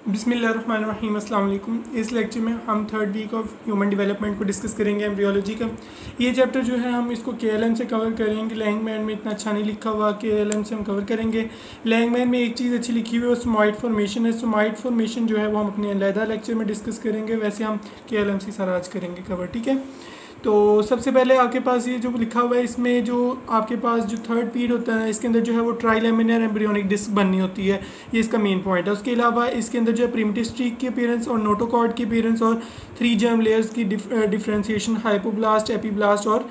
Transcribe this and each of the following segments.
बिस्मिल्लाहिर्रहमानिर्रहीम अस्सलाम वालेकुम। इस लेक्चर में हम third week of human development को डिस्कस करेंगे एम्ब्रियोलॉजी का। ये चैप्टर जो है हम इसको केएलएम से कवर करेंगे। लैंगमैन में इतना अच्छा नहीं लिखा हुआ, केएलएम से हम कवर करेंगे। लैंगमैन में एक चीज़ अच्छी लिखी हुई है, सोमाइट फॉर्मेशन है। सोमाइट फॉर्मेशन जो है वो हम अपने अलहदा लेक्चर में डिस्कस करेंगे। वैसे हम केएलएम से सारा आज करेंगे कवर, ठीक है। तो सबसे पहले आपके पास ये जो लिखा हुआ है, इसमें जो आपके पास जो थर्ड पीरियड होता है इसके अंदर जो है वो ट्राइलेमिनर एम्ब्रियोनिक डिस्क बननी होती है। ये इसका मेन पॉइंट है। उसके अलावा इसके अंदर जो है प्रिमिटिव स्ट्रीक की अपीयरेंस और नोटोकॉर्ड की अपीयरेंस और 3 जर्म लेयर्स की डिफ्रेंसिएशन, हाइपोब्लास्ट, एपीब्लास्ट और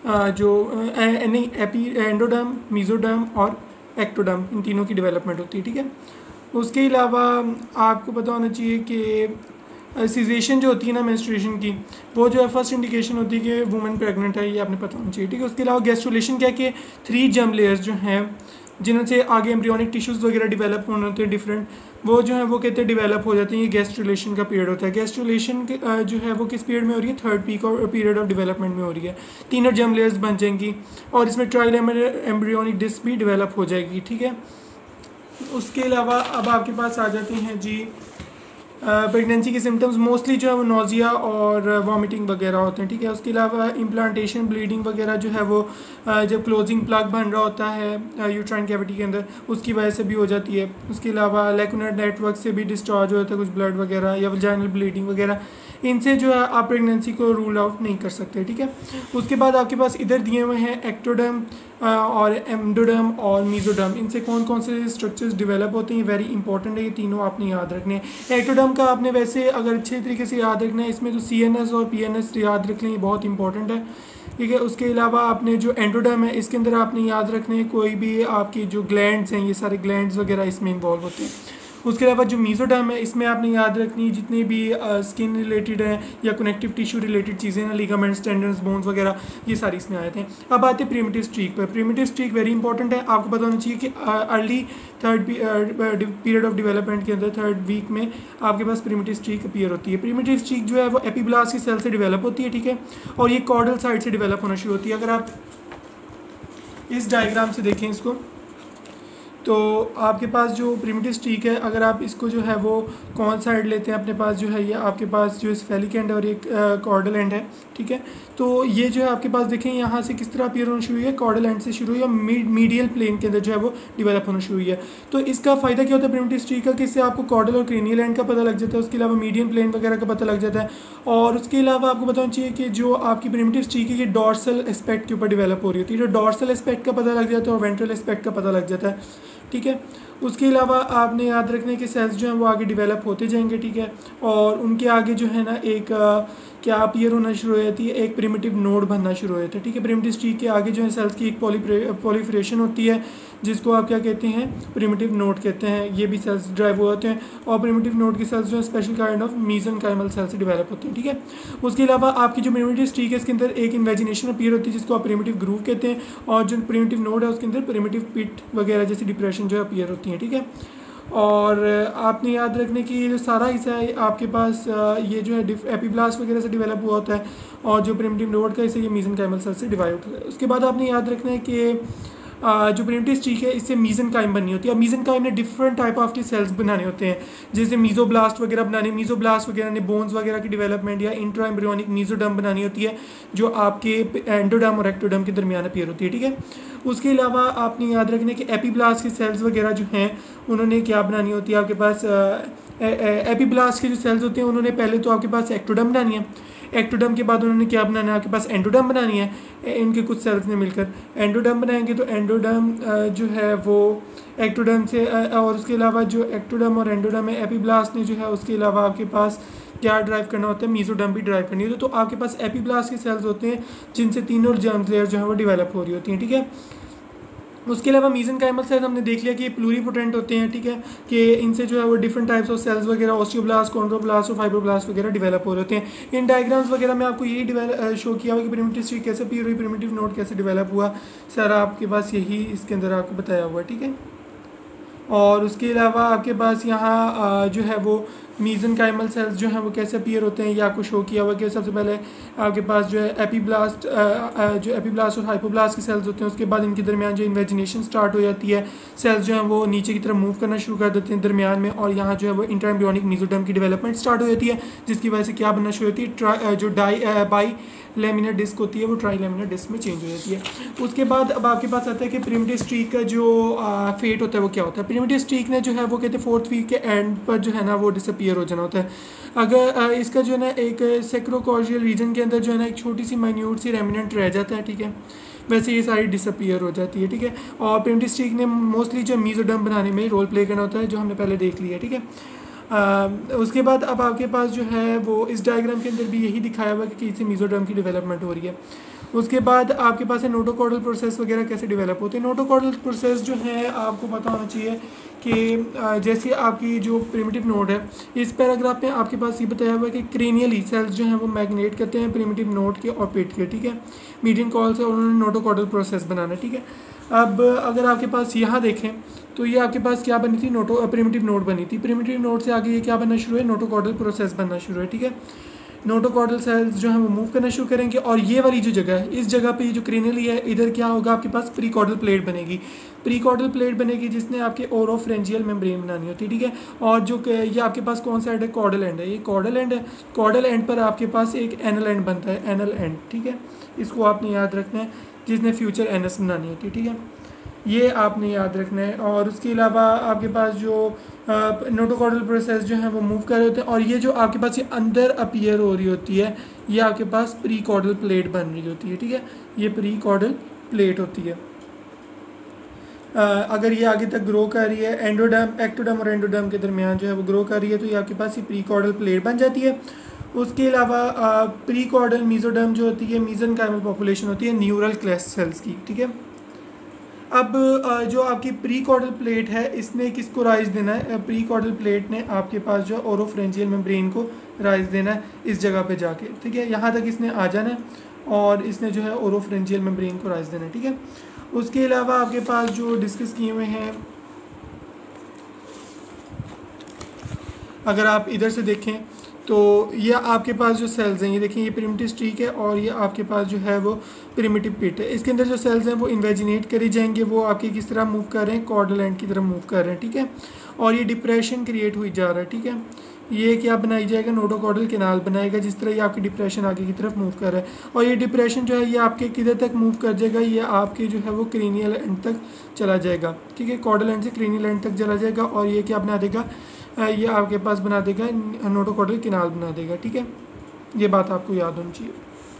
एंडोडर्म, मीजोडर्म और एक्टोडर्म, इन तीनों की डेवलपमेंट होती है, ठीक है। उसके अलावा आपको पता होना चाहिए कि सीजेशन जो होती है ना मेंस्ट्रुएशन की, वो जो है फर्स्ट इंडिकेशन होती है कि वुमेन प्रेग्नेंट है, ये आपने पता होना चाहिए, ठीक है। उसके अलावा गैस्ट्रुलेशन क्या है कि 3 जर्म लेयर्स जो हैं जिनसे आगे एम्ब्रियोनिक टिश्यूज़ वगैरह डेवलप होने होते हैं डिफरेंट, वो जो है वो कहते हैं डेवलप हो जाते हैं। ये गैस्ट्रुलेशन का पीरियड होता है। गैस्ट्रुलेशन जो है वो किस पीरियड में हो रही है? थर्ड पीरियड ऑफ डेवलपमेंट में हो रही है। 3 जर्म लेयर्स बन जाएंगी और इसमें ट्राइलेमिनर एम्ब्रियोनिक डिस्क भी डेवलप हो जाएगी, ठीक है। उसके अलावा अब आपके पास आ जाते हैं जी प्रेगनेंसी के सिम्टम्स। मोस्टली जो है वो नोज़िया और वॉमिटिंग वगैरह होते हैं, ठीक है। उसके अलावा इम्प्लांटेशन, ब्लीडिंग वगैरह जो है वो जब क्लोजिंग प्लग बन रहा होता है यूट्राइन कैविटी के अंदर, उसकी वजह से भी हो जाती है। उसके अलावा लैकुनर नेटवर्क से भी डिस्चार्ज हो जाता है कुछ ब्लड वगैरह या वजाइनल ब्लीडिंग वगैरह। इनसे जो है आप प्रेगनेंसी को रूल आउट नहीं कर सकते, ठीक है। उसके बाद आपके पास इधर दिए हुए हैं एक्टोडर्म और एंडोडर्म और मीजोडर्म। इनसे कौन कौन से स्ट्रक्चर्स डेवलप होते हैं, वेरी इंपॉर्टेंट है। ये तीनों आपने याद रखने हैं। एक्टोडर्म का आपने वैसे अगर अच्छे तरीके से याद रखना है, इसमें तो CNS और PNS याद रख लें, ये बहुत इंपॉर्टेंट है, ठीक है। उसके अलावा आपने जो एंडोडर्म है इसके अंदर आपने याद रखने हैं कोई भी आपकी जो ग्लैंड्स हैं, ये सारे ग्लैंड्स वगैरह इसमें इन्वॉल्व होते हैं। उसके अलावा जो मीजोडर्म है इसमें आपने याद रखनी जितनी भी स्किन रिलेटेड है या कनेक्टिव टिश्यू रिलेटेड चीज़ें हैं, लिगामेंट्स, टेंडन्स, बोन्स वगैरह, ये सारी इसमें आए थे। अब आते हैं प्रिमिटिव स्ट्रीक पर। प्रिमिटिव स्ट्रीक वेरी इंपॉर्टेंट है। आपको पता होना चाहिए कि early third period of development के अंदर थर्ड वीक में आपके पास प्रिमिटिव स्ट्रीक अपीयर होती है। प्रिमिटिव स्ट्रीक जो है वो एपीब्लास्ट की सेल से डेवलप होती है, ठीक है, और ये कॉर्डल साइड से डेवलप होना शुरू होती है। अगर आप इस डायग्राम से देखें इसको, तो आपके पास जो प्रिमिटिव स्ट्रीक है, अगर आप इसको जो है वो कौन साइड लेते हैं, अपने पास जो है ये आपके पास जो स्फेलिक एंड और एक कॉर्डल एंड है, ठीक है। तो ये जो है आपके पास देखें यहाँ से किस तरह अपीयर होना शुरू हुई है, कॉर्डल एंड से शुरू हुई है, मीडियल प्लेन के अंदर जो है वो डेवलप होना शुरू हुई है। तो इसका फ़ायदा क्या होता है प्रिमिटिव स्ट्रीक का कि इससे आपको कॉर्डल और क्रेनियल एंड का पता लग जाता है। उसके अलावा मीडियन प्लेन वगैरह का पता लग जाता है। और उसके अलावा आपको बताना चाहिए कि जो आपकी प्रिमिटिव स्ट्रीक है ये डॉर्सल एस्पेक्ट के ऊपर डेवलप हो रही होती है। जो डॉर्सल एस्पेक्ट का पता लग जाता है और वेंट्रल एस्पेक्ट का पता लग जाता है, ठीक है। उसके अलावा आपने याद रखने के सेल्स जो हैं वो आगे डेवलप होते जाएंगे, ठीक है, और उनके आगे जो है ना एक क्या अपीयर होना शुरू हो जाती है, एक प्रिमिटिव नोड बनना शुरू हो जाता है, ठीक है। प्रिमिटिव स्ट्रीक के आगे जो है सेल्स की एक पॉलीफरेशन होती है जिसको आप क्या कहते हैं, प्रिमिटिव नोड कहते हैं। ये भी सेल्स ड्राइव होते हैं और प्रिमिटिव नोड के सेल्स जो है special kind of mesenchymal cell से डेवलप होते हैं, ठीक है। उसके अलावा आपकी जो प्रिमिटिव स्ट्रीक है इसके अंदर एक इन्वेजिनेशन अपीयर होती है जिसको आप प्रिमिटिव ग्रूव कहते हैं, और जो प्रिमिटिव नोड है उसके अंदर प्रिमिटिव पिट वगैरह जैसी डिप्रेशन जो है अपीयर होती है, ठीक है। और आपने याद रखने की ये जो सारा हिस्सा है आपके पास ये जो है एपीब्लास्ट वगैरह से डेवलप हुआ होता है, और जो प्रिमिटिव नोड का हिस्सा ये मेसेनकाइमल सेल से डिवाइड होता है। उसके बाद आपने याद रखना है कि जो प्रिमिटिव स्ट्रीक है इससे मेसेनकाइम बननी होती है। अब मेसेनकाइम ने डिफरेंट टाइप ऑफ के सेल्स बनाने होते हैं, जैसे मीजोब्लास्ट वगैरह बनाने, मीजोब्लास्ट वगैरह ने बोन्स वगैरह की डेवलपमेंट या इंट्रा एम्ब्रियोनिक मीजोडर्म बनानी होती है जो आपके एंडोडर्म और एक्टोडर्म के दरमियान अपीयर होती है, ठीक है। उसके अलावा आपने याद रखना कि एपीब्लास्ट के सेल्स वगैरह जो हैं उन्होंने क्या बनानी होती है, आपके पास एपीब्लास्ट के जो सेल्स होते हैं उन्होंने पहले तो आपके पास एक्टोडर्म बनानी है, एक्टोडर्म के बाद उन्होंने क्या बनाना है, आपके पास एंडोडर्म बनानी है। इनके कुछ सेल्स ने मिलकर एंडोडर्म बनाएंगे, तो एंडोडर्म जो है वो एक्टोडर्म से और उसके अलावा जो एक्टोडर्म और एंडोडर्म है एपीब्लास्ट ने जो है उसके अलावा आपके पास क्या ड्राइव करना होता है, मीजोडर्म भी ड्राइव करनी होती है। तो आपके पास एपीब्लास्ट के सेल्स होते हैं जिनसे तीनों जर्म लेयर जो है वो डेवलप हो रही होती हैं, ठीक है। उसके अलावा मेसेनकाइमल सेल्स हमने देख लिया कि ये प्लूरीपोटेंट होते हैं, ठीक है, कि इनसे जो है वो डिफरेंट टाइप्स ऑफ सेल्स वगैरह ऑस्टियोब्लास्ट, कॉन्ड्रोब्लास्ट और फाइब्रोब्लास्ट वगैरह डेवलप हो रहे होते हैं। इन डायग्राम्स वगैरह में आपको यही शो किया हुआ कि प्रिमिटिव स्ट्रीक कैसे अपीयर हुई, प्रिमिटिव नोड कैसे डेवलप हुआ, सारा आपके पास यही इसके अंदर आपको बताया हुआ है, ठीक है। और उसके अलावा आपके पास यहाँ जो है वो मीज़ेनकाइमल सेल्स जो हैं वो कैसे अपीयर होते हैं, ये आपको शो किया हुआ कि सबसे पहले आपके पास जो है एपीब्लास्ट और हाइपोब्लास्ट के सेल्स होते हैं, उसके बाद इनके दरमियान जो इन्वेजिनेशन स्टार्ट हो जाती है, सेल्स जो हैं वो नीचे की तरफ मूव करना शुरू कर देते हैं दरमियान में, और यहाँ जो है वो इंटरएम्ब्रियोनिक मेसोडर्म की डेवलपमेंट स्टार्ट हो जाती है, जिसकी वजह से क्या बनना शुरू होती है, जो बाई लेमिनर डिस्क होती है वो ट्राई लेमिनर डिस्क में चेंज हो जाती है। उसके बाद अब आपके पास आता है कि प्रिमिटिव स्ट्रीक का जो फेट होता है वो क्या होता है। प्रिमिटिव स्ट्रीक ने जो है वो कहते हैं 4th वीक के एंड पर जो है ना वो डिसअपीयर हो जाना होता है। अगर इसका जो है ना एक सेक्रोकॉर्जियल रीजन के अंदर जो है ना एक छोटी सी माइन्यूट सी रेमिनेंट रह जाता है, ठीक है, वैसे ये सारी डिसअपीयर हो जाती है, ठीक है। और प्रिमिटिव स्ट्रीक ने मोस्टली जो मेसोडर्म बनाने में रोल प्ले करना होता है, जो हमने पहले देख लिया, ठीक है। उसके बाद अब आपके पास जो है वो इस डायग्राम के अंदर भी यही दिखाया हुआ है कि कैसे मेसोडर्म की डेवलपमेंट हो रही है। उसके बाद आपके पास है नोटोकॉर्डल प्रोसेस वगैरह कैसे डेवलप होते हैं। नोटोकॉर्डल प्रोसेस जो है आपको पता होना चाहिए कि जैसे आपकी जो प्रिमिटिव नोड है, इस पैराग्राफ में आपके पास ये बताया हुआ है कि क्रेनियली सेल्स जो हैं वो मैग्नेट करते हैं प्रिमिटिव नोड के और पेट के, ठीक है। मीडियन कॉल से उन्होंने नोटोकॉर्डल प्रोसेस बनाना है, ठीक है। अब अगर आपके पास यहाँ देखें तो ये आपके पास क्या बनी थी, प्रिमिटिव नोड बनी थी। प्रिमिटिव नोड से आगे ये क्या बनना शुरू है, नोटोकॉर्डल प्रोसेस बनना शुरू है, ठीक है। नोटोकॉर्डल सेल्स जो है वो मूव करना शुरू करेंगे, और ये वाली जो जगह है, इस जगह पे ये जो क्रेनियली है, इधर क्या होगा, आपके पास प्रीकॉर्डल प्लेट बनेगी। प्रीकॉर्डल प्लेट बनेगी जिसने आपके ओरोफ्रेंजियल मेम्ब्रेन बनानी होती है, ठीक है। और जो ये आपके पास कौन सा एंड है, कॉर्डल एंड है, ये कॉर्डल एंड है। कॉर्डल एंड पर आपके पास एक एनल एंड बनता है, एनल एंड, ठीक है। इसको आपने याद रखना है, जिसने फ्यूचर एनस बनानी होती है, ठीक है, ये आपने याद रखना है। और उसके अलावा आपके पास जो नोटोकॉर्डल प्रोसेस जो है वो मूव कर रहे होते हैं, और ये जो आपके पास ये अंदर अपीयर हो रही होती है, ये आपके पास प्रीकॉर्डल प्लेट बन रही होती है, ठीक है, ये प्रीकॉर्डल प्लेट होती है। अगर ये आगे तक ग्रो कर रही है, एंडोडर्म, एक्टोडर्म और एंडोडर्म के दरमियान जो है वो ग्रो कर रही है, तो ये आपके पास ये प्रीकॉर्डल प्लेट बन जाती है। उसके अलावा प्रीकॉर्डल मेसोडर्म जो होती है, मेसेनकाइमल पॉपुलेशन होती है न्यूरल क्लेस्ट सेल्स की, ठीक है। अब जो आपकी प्रीकॉर्डल प्लेट है, इसने किसको राइज देना है, प्रीकॉर्डल प्लेट ने आपके पास जो ओरोफ्रेंजियल मेम्ब्रेन को राइज देना है इस जगह पे जाके, ठीक है। यहाँ तक इसने आ जाना है और इसने जो है ओरोफ्रेंजियल मेम्ब्रेन को राइज देना है, ठीक है। उसके अलावा आपके पास जो डिस्कस किए हुए हैं, अगर आप इधर से देखें तो ये आपके पास जो सेल्स हैं, ये देखें, ये प्रिमिटिव स्ट्रीक है और ये आपके पास जो है वो प्रिमिटिव पिट है। इसके अंदर जो सेल्स हैं वो इन्वेजिनेट करी जाएंगे, वो आपके किस तरह मूव कर रहे हैं, कॉर्डल एंड की तरफ मूव कर रहे हैं, ठीक है। और ये डिप्रेशन क्रिएट हुई जा रहा है, ठीक है। ये क्या बनाई जाएगा, नोटोकॉर्डल कैनाल बनाएगा, जिस तरह ये आपकी डिप्रेशन आगे की तरफ मूव कर रहा है। और ये डिप्रेशन जो है ये आपके किधर तक मूव कर जाएगा, ये आपके जो है वो क्रेनियल एंड तक चला जाएगा, ठीक है। कॉर्डल एंड से क्रेनियल एंड तक चला जाएगा, और ये क्या बना देगा, ये आपके पास बना देगा नोटोकॉर्डल कैनाल बना देगा, ठीक है। ये बात आपको याद होनी चाहिए।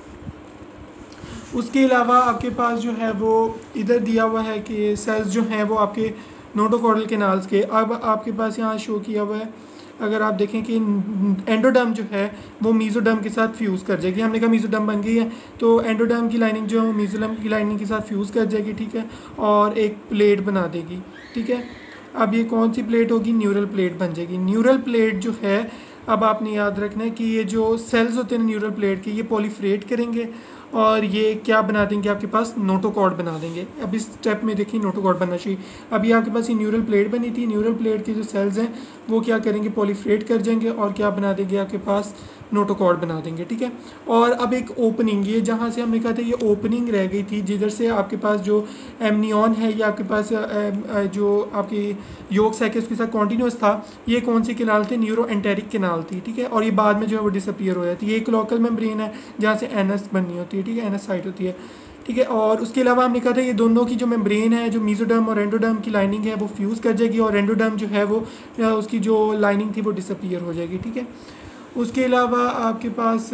उसके अलावा आपके पास जो है वो इधर दिया हुआ है कि सेल्स जो हैं वो आपके नोटोकॉर्डल कैनाल्स के, अब आपके पास यहाँ शो किया हुआ है, अगर आप देखें कि एंडोडर्म जो है वो मेसोडर्म के साथ फ्यूज़ कर जाएगी। हमने कहा मेसोडर्म बन गई है, तो एंडोडर्म की लाइनिंग जो है वो मेसोडर्म की लाइनिंग के साथ फ्यूज़ कर जाएगी, ठीक है, और एक प्लेट बना देगी, ठीक है। अब ये कौन सी प्लेट होगी, न्यूरल प्लेट बन जाएगी। न्यूरल प्लेट जो है, अब आपने याद रखना है कि ये जो सेल्स होते हैं न्यूरल प्लेट के, ये पॉलीफ्रेट करेंगे और ये क्या बना देंगे, आपके पास नोटोकॉर्ड बना देंगे। अब इस स्टेप में देखिए नोटोकॉर्ड बनना चाहिए। अब ये आपके पास ये न्यूरल प्लेट बनी थी, न्यूरल प्लेट के जो सेल्स हैं वो क्या करेंगे, पॉलीफ्रेट कर जाएंगे और क्या बना देंगे, आपके पास नोटोकॉर्ड बना देंगे, ठीक है। और अब एक ओपनिंग, ये जहाँ से हमने कहा था ये ओपनिंग रह गई थी, जिधर से आपके पास जो एमनियन है, ये आपके पास जो आपकी योग साइकिल के साथ कॉन्टीन्यूस था, ये कौन सी कैनाल थे, न्यूरो एंटेरिक कैनाल थी, ठीक है। और ये बाद में जो है वो डिसअपीयर हो जाती है। ये एक लोकल मेम्ब्रेन है जहाँ से एनएस बननी होती है, ठीक है, एनएस साइट होती है, ठीक है। और उसके अलावा हमने कहा था ये दोनों की जो मेम्ब्रेन है, जो मेसोडर्म और एंडोडर्म की लाइनिंग है वो फ्यूज़ कर जाएगी, और एंडोडर्म जो है वो उसकी जो लाइनिंग थी वो डिसअपीयर हो जाएगी, ठीक है। उसके अलावा आपके पास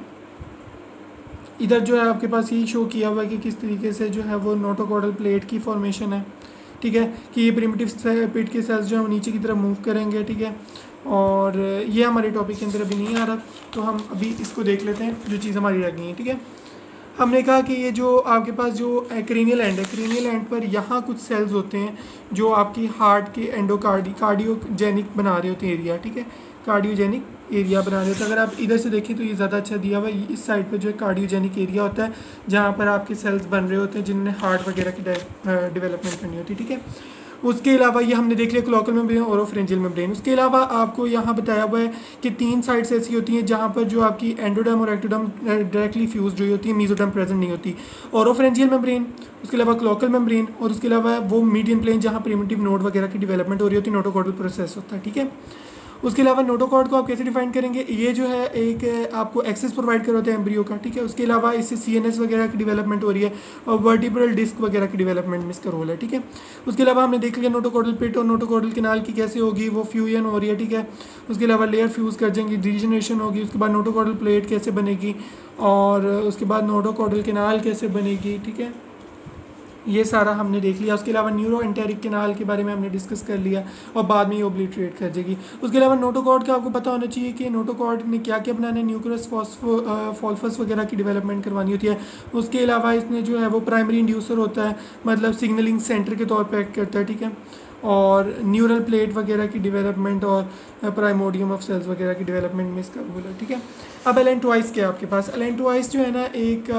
इधर जो है आपके पास यही शो किया हुआ है कि किस तरीके से जो है वो नोटोकॉर्डल प्लेट की फॉर्मेशन है, ठीक है, कि ये प्रिमिटिव पिट के सेल्स जो है वो नीचे की तरफ मूव करेंगे, ठीक है। और ये हमारे टॉपिक के अंदर अभी नहीं आ रहा, तो हम अभी इसको देख लेते हैं जो चीज़ हमारी रह गई है, ठीक है। हमने कहा कि ये जो आपके पास जो क्रेनियल एंड है, क्रेनियल एंड पर यहाँ कुछ सेल्स होते हैं जो आपकी हार्ट के कार्डियोजेनिक बना रहे होते हैं एरिया, ठीक है, कार्डियोजेनिक एरिया बना रहे होते हैं। अगर आप इधर से देखें तो ये ज़्यादा अच्छा दिया हुआ है, इस साइड पे जो है कार्डियोजेनिक एरिया होता है जहाँ पर आपके सेल्स बन रहे होते हैं जिनने हार्ट वगैरह की डेवलपमेंट करनी होती है, ठीक है। उसके अलावा ये हमने देख लिया क्लोकल मेम्ब्रेन और ओरोफेरेंजियल मेम्ब्रेन। उसके अलावा आपको यहाँ बताया हुआ है कि 3 साइड्स ऐसी होती हैं जहाँ पर जो आपकी एंडोडर्म और एक्टोडर्म डायरेक्टली फ्यूज हुई होती है, मेसोडर्म प्रेजेंट नहीं होती। ओरोफेरेंजियल मेम्ब्रेन, उसके अलावा क्लोकल मेम्ब्रेन, और उसके अलावा वो मीडियन प्लेन जहाँ प्रिमिटिव नोड वगैरह की डेवलपमेंट हो रही होती है, नोटोकॉर्डल प्रोसेस होता है, ठीक है। उसके अलावा नोटोकॉर्ड को आप कैसे डिफाइन करेंगे, ये जो है एक आपको एक्सेस प्रोवाइड कर होता है एम्ब्रियो का, ठीक है। उसके अलावा इससे सीएनएस वगैरह की डेवलपमेंट हो रही है और वर्टिब्रल डिस्क वगैरह की डेवलपमेंट में इसका रोल है, ठीक है। उसके अलावा हमने देख लिया नोटोकॉर्डल पिट और नोटोकॉर्डल कैनाल की कैसे होगी, वो फ्यूजन हो रही है, ठीक है। उसके अलावा लेयर फ्यूज कर जाएंगी, डिजनरेशन होगी। उसके बाद नोटोकॉर्डल प्लेट कैसे बनेगी और उसके बाद नोटोकॉर्डल कैनाल कैसे बनेगी, ठीक है। ये सारा हमने देख लिया। उसके अलावा न्यूरो एंटेरिक कैनाल के बारे में हमने डिस्कस कर लिया और बाद में ये ओब्लिटरेट कर जाएगी। उसके अलावा नोटोकॉर्ड का आपको पता होना चाहिए कि नोटोकॉर्ड ने क्या क्या बनाना है, न्यूक्लियस फॉस्फोफॉल्फस वगैरह की डेवलपमेंट करवानी होती है। उसके अलावा इसमें जो है वो प्राइमरी इंड्यूसर होता है, मतलब सिग्नलिंग सेंटर के तौर पर एक्ट करता है, ठीक है। और न्यूरल प्लेट वगैरह की डेवलपमेंट और प्राइमोडियम ऑफ सेल्स वगैरह की डेवलपमेंट में इसका रोल है, ठीक है। अब एलेंटोइस क्या है आपके पास, एलेंटोइस जो है ना एक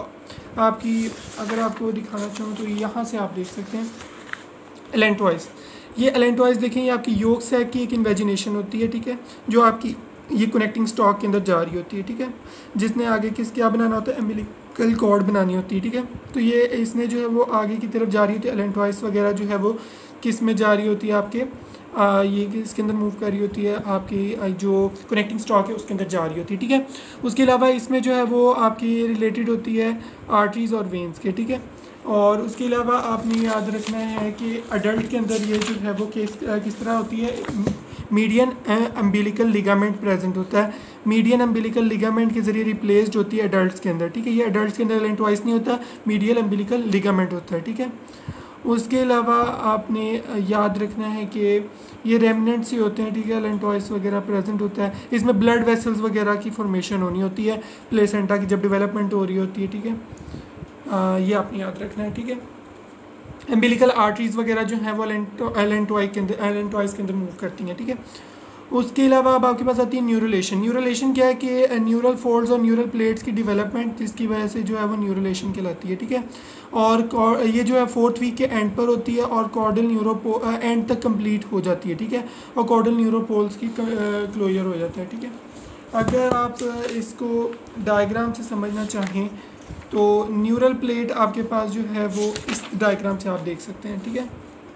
आपकी, अगर आपको दिखाना चाहूँ तो यहाँ से आप देख सकते हैं एलेंटोइस। ये एलेंटोइस देखें, ये आपकी योग सैक की एक इन्वेजिनेशन होती है, ठीक है, जो आपकी ये कनेक्टिंग स्टॉक के अंदर जा रही होती है, ठीक है, जिसने आगे क्या बनाना होता है, एम्बिलिकल कॉर्ड बनानी होती है, ठीक है। तो ये इसने जो है वो आगे की तरफ जा रही होती है, एलेंटोइस वगैरह जो है वो किस में जा रही होती है आपके ये इसके अंदर मूव कर रही होती है, आपकी जो कनेक्टिंग स्टॉक है उसके अंदर जा रही होती है, ठीक है। उसके अलावा इसमें जो है वो आपकी रिलेटेड होती है आर्टरीज और वेन्स के, ठीक है। और उसके अलावा आपने याद रखना है कि अडल्ट के अंदर ये जो है वो किस तरह होती है, मीडियन अम्बिलिकल लिगामेंट प्रेजेंट होता है, मीडियन अम्बिलिकल लिगामेंट के जरिए रिप्लेस्ड होती है एडल्ट्स के अंदर, ठीक है। ये एडल्ट्स के अंदर एलेंटोइस नहीं होता, मीडियल अम्बिलिकल लिगामेंट होता है, ठीक है। उसके अलावा आपने याद रखना है कि ये रेमनेंट्स ही होते हैं, ठीक है, एलेंटोइस वगैरह प्रेजेंट होता है। इसमें ब्लड वेसल्स वगैरह की फॉर्मेशन होनी होती है प्लेसेंटा की जब डेवलपमेंट हो रही होती है, ठीक है। ये आपने याद रखना है, ठीक है। एम्बिलिकल आर्टरीज वगैरह जो हैं वो एलेंटोइस के अंदर मूव करती हैं, ठीक है। उसके अलावा अब आपके पास आती है न्यूरोलेशन। न्यूरोलेशन क्या है कि न्यूरल फोल्ड्स और न्यूरल प्लेट्स की डेवलपमेंट जिसकी वजह से जो है वो न्यूरोलेशन कहलाती है, ठीक है। और ये जो है 4th वीक के एंड पर होती है और कॉर्डल एंड तक कंप्लीट हो जाती है, ठीक है। और कॉर्डल न्यूरोपोल्स की क्लोजर हो जाता है, ठीक है। अगर आप इसको डायग्राम से समझना चाहें तो न्यूरल प्लेट आपके पास जो है वो इस डायग्राम से आप देख सकते हैं, ठीक है।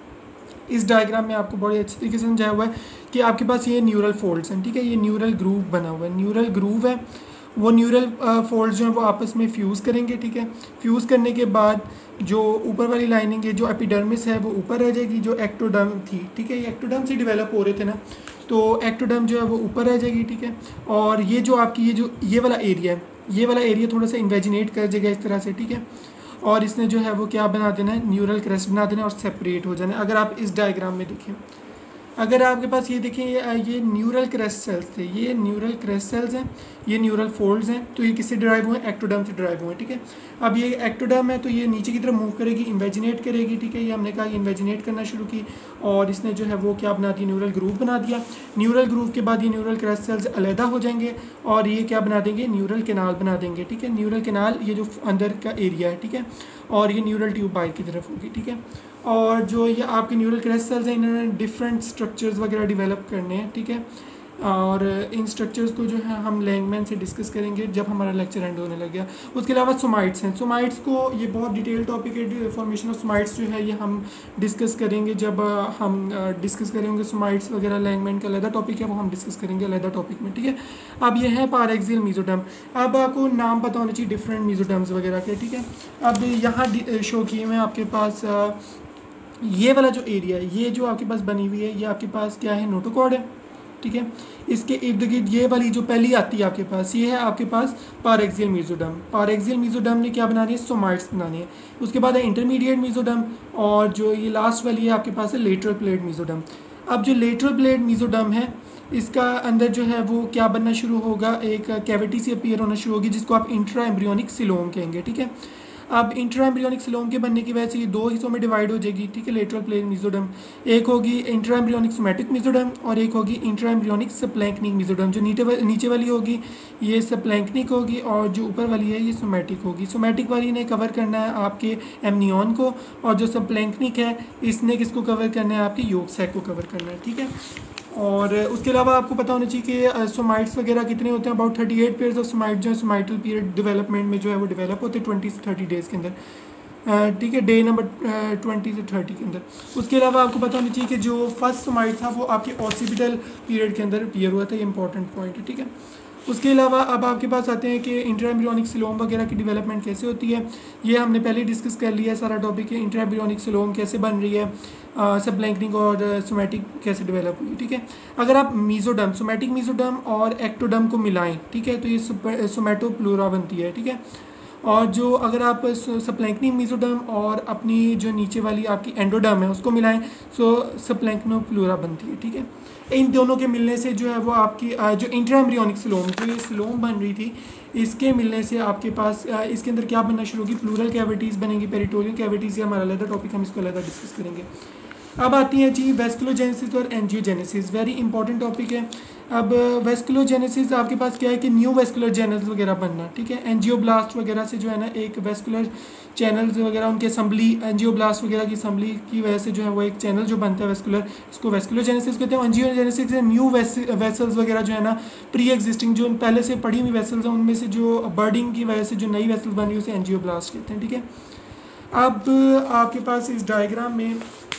इस डायग्राम में आपको बड़े अच्छे तरीके से समझाया हुआ है कि आपके पास ये न्यूरल फोल्ड्स हैं, ठीक है। ये न्यूरल ग्रूव बना हुआ है, न्यूरल ग्रूव है, वो न्यूरल फोल्ड्स जो हैं वो आपस में फ्यूज़ करेंगे, ठीक है। फ्यूज़ करने के बाद जो ऊपर वाली लाइनिंग है, जो एपिडर्मिस है वो ऊपर रह जाएगी, जो एक्टोडर्म थी, ठीक है। ये एक्टोडर्म से डेवलप हो रहे थे ना, तो एक्टोडर्म जो है वो ऊपर रह जाएगी, ठीक है। और ये जो आपकी ये वाला एरिया है, ये वाला एरिया थोड़ा सा इन्वेजिनेट कर जाएगा इस तरह से, ठीक है। और इसने जो है वो क्या बना देना है, न्यूरल क्रेस्ट बना देना और सेपरेट हो जाना है। अगर आप इस डायग्राम में देखें, अगर आपके पास ये देखें ये न्यूरल क्रेस्ट सेल्स थे, ये न्यूरल क्रेस्ट सेल्स हैं, ये न्यूरल फोल्ड्स हैं, तो ये किससे ड्राइव हुए हैं, एक्टोडर्म से ड्राइव हुए हैं, ठीक है। अब ये एक्टोडर्म है तो ये नीचे की तरफ मूव करेगी, इन्वेजिनेट करेगी, ठीक है। ये हमने कहा इन्वेजिनेट करना शुरू की और इसने जो है वो क्या बना दिया, न्यूरल ग्रूव बना दिया। न्यूरल ग्रूव के बाद ये न्यूरल क्रेस्ट सेल्स अलहदा हो जाएंगे और ये क्या बना देंगे, न्यूरल कैनाल बना देंगे, ठीक है। न्यूरल कैनाल ये जो अंदर का एरिया है, ठीक है, और ये न्यूरल ट्यूब बाहर की तरफ होगी, ठीक है। और जो ये आपके न्यूरल क्रेस्ट सेल्स हैं, इन्होंने डिफरेंट स्ट्रक्चर्स वगैरह डेवलप करने हैं, ठीक है। और इन स्ट्रक्चर्स को जो है हम लैंगमैन से डिस्कस करेंगे जब हमारा लेक्चर एंड होने लग गया। उसके अलावा सोमाइट्स हैं, सोमाइट्स को ये बहुत डिटेल टॉपिक है, फॉर्मेशन ऑफ सोमाइट्स जो है ये हम डिस्कस करेंगे जब हम डिस्कस करेंगे सोमाइट्स वगैरह। लैंगमैन का अलग टॉपिक है, वो हम डिस्कस करेंगे अलग टॉपिक में, ठीक है। अब ये है पारएक्सियल मेसोडर्म। अब आपको नाम पता होना चाहिए डिफरेंट मेसोडर्म्स वगैरह के, ठीक है। अब यहाँ शो किए हुए आपके पास ये वाला जो एरिया है, ये जो आपके पास बनी हुई है, ये आपके पास क्या है, नोटोकॉर्ड है, ठीक है। इसके इर्द गिर्द ये वाली जो पहली आती है आपके पास, ये है आपके पास पारएक्सियल मेसोडर्म। पारएक्सियल मेसोडर्म ने क्या बनानी है, सोमाइट्स बनानी है। उसके बाद है इंटरमीडिएट मेसोडर्म और जो ये लास्ट वाली है आपके पास है लेटरल प्लेट मेसोडर्म। अब जो लेटरल प्लेट मेसोडर्म है, इसका अंदर जो है वो क्या बनना शुरू होगा, एक कैविटी से अपीयर होना शुरू होगी जिसको आप इंट्रा एम्ब्रियोनिक सिलोम कहेंगे, ठीक है। अब इंट्रा एम्ब्रियोनिक सिलोम के बनने की वजह से ये दो हिस्सों में डिवाइड हो जाएगी, ठीक है, लेटरल प्लेन मेसोडर्म। एक होगी इंट्रा एम्ब्रियोनिक सोमैटिक मेसोडर्म और एक होगी इंट्रा एम्ब्रियोनिक सप्लैंक्निक मेसोडर्म। जो नीचे वाली होगी ये सप्लैंक्निक होगी और जो ऊपर वाली है ये सोमैटिक होगी। सोमैटिक वाली ने कवर करना है आपके एमनियन को और जो सप्लैंक्निक है इसने किसको कवर करना है, आपके योग सैक को कवर करना है, ठीक है। और उसके अलावा आपको पता होना चाहिए कि सोमाइट्स वगैरह कितने होते हैं, अबाउट 38 पेयर्स ऑफ सोमाइट जो है सोमाइटल पीरियड डेवलपमेंट में जो है वो डेवलप होते हैं 20 से 30 डेज़ के अंदर, ठीक है, डे नंबर 20 से 30 के अंदर। उसके अलावा आपको पता होना चाहिए कि जो फर्स्ट सोमाइट था वो आपके ऑसिपिटल पीरियड के अंदर अपीयर हुआ था, ये इंपॉर्टेंट पॉइंट है, ठीक है। उसके अलावा अब आपके पास आते हैं कि इंट्रा एम्ब्रियोनिक सिलोम वगैरह की डेवलपमेंट कैसे होती है, ये हमने पहले डिस्कस कर लिया है सारा टॉपिक है। इंट्रा एम्ब्रियोनिक सिलोम कैसे बन रही है, सब्लैंक्निक और सोमैटिक कैसे डेवलप हुई, ठीक है। अगर आप मीजोडर्म, सोमैटिक मीजोडर्म और एक्टोडर्म को मिलाएं, ठीक है, तो ये सोमैटोप्लूरा बनती है, ठीक है। और जो अगर आप सप्लैंक्निक मीजोडर्म और अपनी जो नीचे वाली आपकी एंडोडर्म है उसको मिलाएं तो सप्लैंक्नोप्लूरा बनती है, ठीक है। इन दोनों के मिलने से जो है वो आपकी जो इंट्रा एम्ब्रियोनिक सिलोम, जो ये सिलोम बन रही थी, इसके मिलने से आपके पास इसके अंदर क्या बनना शुरू होगी, प्लूरल कैविटीज़ बनेंगी, पेरिटोनियल कैविटीज़, ये हमारा अलग टॉपिक, हम इसको अलग डिस्कस करेंगे। अब आती है जी वेस्कुलोजेनेसिस और एंजियोजेनेसिस, वेरी इंपॉर्टेंट टॉपिक है। अब वेस्कुलोजेनेसिस आपके पास क्या है कि न्यू वेस्कुलर चैनल्स वगैरह बनना, ठीक है। एंजियोब्लास्ट वगैरह से जो है ना एक वेस्कुलर चैनल्स वगैरह उनकी असम्बली, एंजियोब्लास्ट वगैरह की असम्बली की वजह से जो है वो एक चैनल जो बनता है वेस्कुलर, इसको वेस्कुलोजेनेसिस कहते हैं। एंजियोजेनेसिस से न्यू वेसल्स वगैरह जो है ना प्री एग्जिस्टिंग जो पहले से पड़ी हुई वेसल्स हैं उनमें से जो बर्डिंग की वजह से जो नई वेसल्स बनी उसे एंजियोब्लास्ट कहते हैं, ठीक है। अब आपके पास इस डायग्राम में,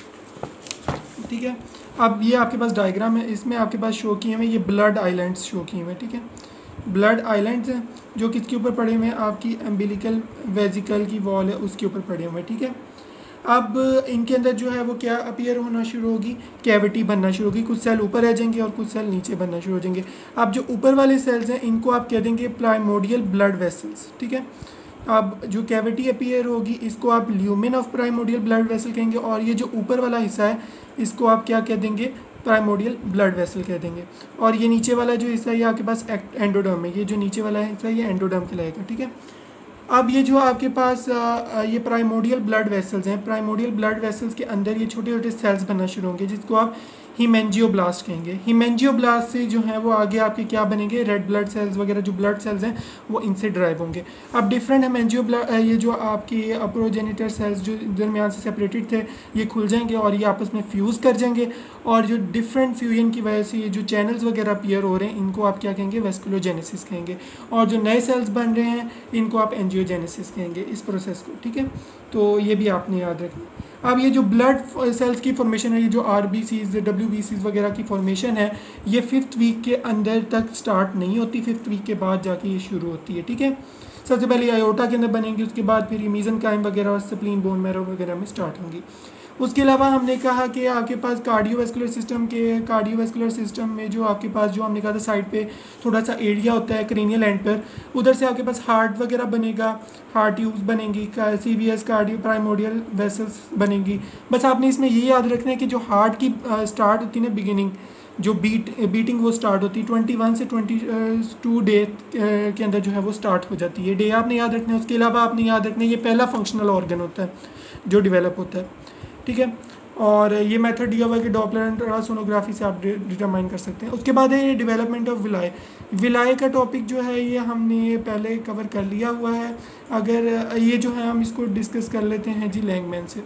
ठीक है, अब ये आपके पास डायग्राम है, इसमें आपके पास शो किए हुए ये ब्लड आइलैंड्स शो किए हुए, ठीक है। ब्लड आइलैंड्स हैं जो किसके ऊपर पड़े हुए हैं, आपकी एम्बिलिकल वेजिकल की वॉल है उसके ऊपर पड़े हुए हैं, ठीक है। अब इनके अंदर जो है वो क्या अपीयर होना शुरू होगी, कैविटी बनना शुरू होगी, कुछ सेल ऊपर रह जाएंगे और कुछ सेल नीचे बनना शुरू हो जाएंगे। अब जो ऊपर वाले सेल्स हैं इनको आप कह देंगे प्राइमोडियल ब्लड वेसल्स, ठीक है। अब जो कैविटी अपीयर होगी इसको आप lumen of primordial blood vessel कहेंगे और ये जो ऊपर वाला हिस्सा है इसको आप क्या कह देंगे, प्राइमोडियल ब्लड वेसल कह देंगे। और ये नीचे वाला जो हिस्सा है ये आपके पास एंडोडर्म है, ये जो नीचे वाला हिस्सा है ये एंडोडर्म कहलाएगा, ठीक है। अब ये जो आपके पास ये प्राइमोडियल ब्लड वेसल्स हैं, प्राइमोडियल ब्लड वेसल्स के अंदर ये छोटे छोटे सेल्स बनना शुरू होंगे जिसको आप हीमेंजियोब्लास्ट कहेंगे। हीमेंजियोब्लास्ट से जो है वो आगे आपके क्या बनेंगे, रेड ब्लड सेल्स वगैरह जो ब्लड सेल्स हैं वो इनसे ड्राइव होंगे। अब डिफरेंट हीमेंजियोब्लास्ट ये जो आपके प्रोजेनिटर सेल्स जो दरमियान से सेपरेटेड थे ये खुल जाएंगे और ये आपस में फ्यूज़ कर जाएंगे और जो डिफरेंट फ्यूजन की वजह से ये जो चैनल्स वगैरह अपीयर हो रहे हैं इनको आप क्या कहेंगे, वेस्कुलोजेनेसिस कहेंगे। और जो नए सेल्स बन रहे हैं इनको आप एंजियोजेनेसिस कहेंगे इस प्रोसेस को, ठीक है। तो ये भी आपने याद रखना। अब ये जो ब्लड सेल्स की फॉर्मेशन है, ये जो RBCs WBCs वगैरह की फॉर्मेशन है ये 5th वीक के अंदर तक स्टार्ट नहीं होती, 5th वीक के बाद जाके ये शुरू होती है, ठीक है। सबसे पहले आयोटा के अंदर बनेंगी, उसके बाद फिर मीज़ेनकाइम वगैरह और स्प्लीन बोन मैरो वगैरह में स्टार्ट होंगी। उसके अलावा हमने कहा कि आपके पास कार्डियोवैस्कुलर सिस्टम में जो आपके पास जो हमने कहा था साइड पे थोड़ा सा एरिया होता है क्रेनियल एंड पर, उधर से आपके पास हार्ट वगैरह बनेगा, हार्ट ट्यूब्स बनेंगी, CVS कार्डियो प्राइमोडियल वेसल्स बनेंगी। बस आपने इसमें ये याद रखना है कि जो हार्ट की स्टार्ट होती है ना बिगिनिंग, जो बीटिंग वो स्टार्ट होती है 21 से 22 डे के अंदर जो है वो स्टार्ट हो जाती है। डे आपने याद रखना है। उसके अलावा आपने याद रखना है ये पहला फंक्शनल ऑर्गन होता है जो डेवलप होता है, ठीक है। और ये मेथड दिया हुआ है कि डॉपलर अल्ट्रासोनोग्राफी से आप डिटरमाइन कर सकते हैं। उसके बाद है ये डेवलपमेंट ऑफ विलाय। विलाय का टॉपिक जो है ये हमने पहले कवर कर लिया हुआ है। अगर ये जो है हम इसको डिस्कस कर लेते हैं जी लैंगमैन से।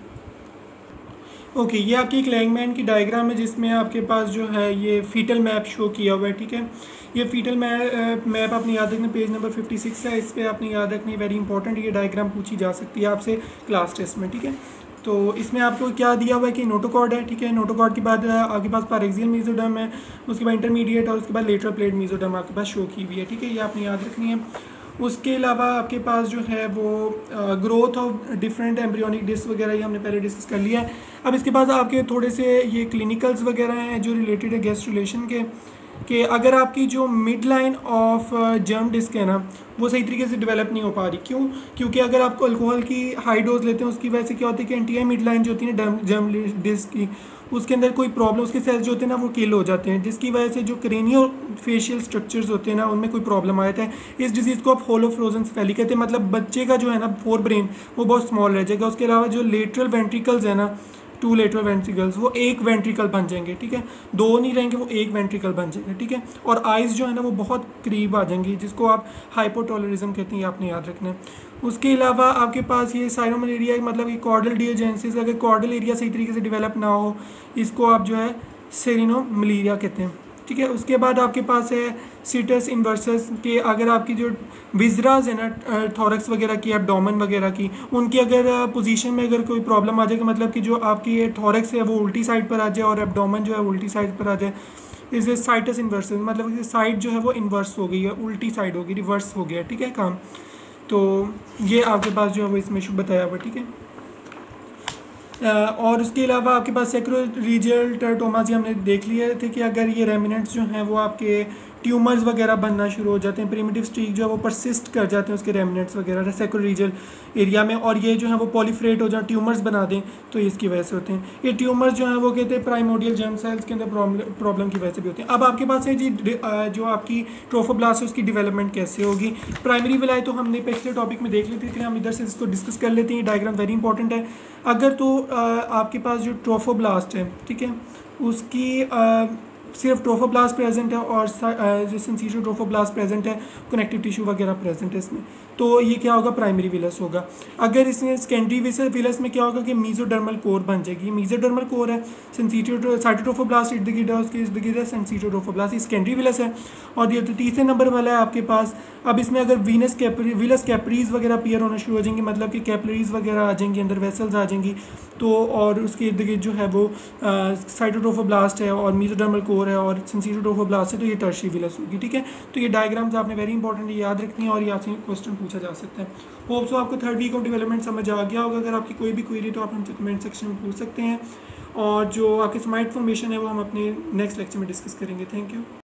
ओके, ये आपकी एक लैंगमैन की डायग्राम है जिसमें आपके पास जो है ये फीटल मैप शो किया हुआ है, ठीक है। ये फीटल मैप आपने याद रखना, पेज नंबर 56 है, इस पर आपने याद रखनी, वेरी इंपॉर्टेंट। ये डायग्राम पूछी जा सकती है आपसे क्लास टेस्ट में, ठीक है। तो इसमें आपको क्या दिया हुआ है कि नोटोकॉर्ड है, ठीक है। नोटोकॉर्ड के बाद आपके पास पैरेक्सियल मेसोडर्म है, उसके बाद इंटरमीडिएट और उसके बाद लेटरल प्लेट मेसोडर्म आपके पास शो की हुई है, ठीक है। ये आपने याद रखनी है। उसके अलावा आपके पास जो है वो growth of different embryonic disc वगैरह ये हमने पहले डिस्कस कर लिया है। अब इसके बाद आपके थोड़े से ये क्लिनिकल्स वगैरह हैं जो रिलेटेड है गैस्ट्रुलेशन के। कि अगर आपकी जो mid line of germ disc है ना वो सही तरीके से डेवलप नहीं हो पा रही। क्यों? क्योंकि अगर आप अल्कोहल की हाई डोज लेते हैं उसकी वजह से क्या होता है कि एंटीआई मिड लाइन जो होती है ना जर्म डिस्क की, उसके अंदर कोई प्रॉब्लम, उसके सेल्स जो होते हैं ना वो किल हो जाते हैं, जिसकी वजह से जो क्रेनियो फेशियल स्ट्रक्चर्स होते हैं ना उनमें कोई प्रॉब्लम आ जाता है। इस डिजीज़ को आप होलो फ्रोजन सेफेली कहते हैं, मतलब बच्चे का जो है ना फोर ब्रेन वो बहुत स्मॉल रह जाएगा। उसके अलावा जो लेटरल वेंट्रिकल्स है ना, 2 लेटरल वेंट्रिकल्स, वो एक वेंट्रिकल बन जाएंगे, ठीक है, 2 नहीं रहेंगे, वो एक वेंट्रिकल बन जाएगा, ठीक है। और आइज़ जो है ना वो बहुत करीब आ जाएंगी, जिसको आप हाइपोटोलरिज्म कहते हैं, ये आपने याद रखना है। उसके अलावा आपके पास ये साइनोमलेरिया, मतलब ये कॉर्डल डियोजेनेसिस, अगर कॉर्डल एरिया सही तरीके से डेवलप ना हो, इसको आप जो है सेरिनोमलेरिया कहते हैं, ठीक है। उसके बाद आपके पास है सीटस इन्वर्सस के, अगर आपकी जो विजराज है ना थॉरक्स वगैरह की, एब्डोमेन वगैरह की, उनकी अगर पोजीशन में अगर कोई प्रॉब्लम आ जाएगी, मतलब कि जो आपकी ये थॉरक्स है वो उल्टी साइड पर आ जाए और एब्डोमेन जो है उल्टी साइड पर आ जाए, इसे साइटस इन्वर्सस, मतलब साइड जो है वो इन्वर्स हो गई है, उल्टी साइड हो गई, रिवर्स हो गया, ठीक है काम। तो ये आपके पास जो है वो इसमें इशू बताया हुआ, ठीक है। और उसके अलावा आपके पास सैक्रोरीजियल टेराटोमास हमने देख लिए थे कि अगर ये रेमिनेंट्स जो हैं वो आपके ट्यूमर्स वगैरह बनना शुरू हो जाते हैं, प्रिमिटिव स्ट्रीक जो है वो परसिस्ट कर जाते हैं उसके रेमिनेंट्स वगैरह सैक्रोरीजियल एरिया में, और ये जो है वो पॉलीफ्रेट हो जाए, ट्यूमर्स बना दें, तो इसकी वजह से होते हैं। ये ट्यूमर्स जो हैं वो कहते हैं प्राइमोडियल जर्म सेल्स के अंदर प्रॉब्लम की वजह से भी होते हैं। अब आपके पास है जी जो आपकी ट्रोफोब्लास्ट है उसकी डेवलपमेंट कैसे होगी। प्राइमरी विलाई तो हमने पिछले टॉपिक में देख लेते थे, हम इधर से इसको डिस्कस कर लेते हैं। डायग्राम वेरी इंपॉर्टेंट है। अगर तो आपके पास जो ट्रोफोब्लास्ट है, ठीक है, उसकी सिर्फ ट्रोफोब्लास्ट प्रेजेंट है और जो सिंसिटिव ट्रोफोब्लास्ट प्रेजेंट है, कनेक्टिव टिश्यू वगैरह प्रेजेंट है इसमें, तो ये क्या होगा, प्राइमरी विलस होगा। अगर इसमें सेकेंडरी विलस में क्या होगा कि मीजोडर्मल कोर बन जाएगी। मीजोडर्मल कोर है, सिंसिटिव साइटोट्रोफोब्लास्ट इर्द गिर्द है, उसके इर्द गिर्द है सिंसिटिव ट्रोफोब्लास्ट, सेकेंडरी विलस है। और ये तो तीसरे नंबर वाला है आपके पास। अब इसमें अगर विलस कैपरीज वगैरह अपीयर होना शुरू हो जाएंगे, मतलब कि कैपलरीज वगैरह आ जाएंगी, अंदर वेसल्स आ जाएंगी, तो और उसके इर्द गिर्द जो है वो साइटोट्रोफोब्लास्ट है और मीजोडर्मल कोर है और सिंसिटिव ट्रोफोब्लास्ट है, तो ये टर्शियरी विलस होगी, ठीक है। तो ये डायग्राम्स आपने वेरी इंपॉर्टेंट याद रखनी है और ये आपसे क्वेश्चन पूछा जा सकता है। होप सो आपको थर्ड वीक ऑफ डेवलपमेंट समझ आ गया होगा। अगर आपकी कोई भी क्वेरी तो आप हमसे कमेंट सेक्शन में पूछ सकते हैं, और जो आपके स्मार्ट फॉर्मेशन है वो हम अपने नेक्स्ट लेक्चर में डिस्कस करेंगे। Thank you.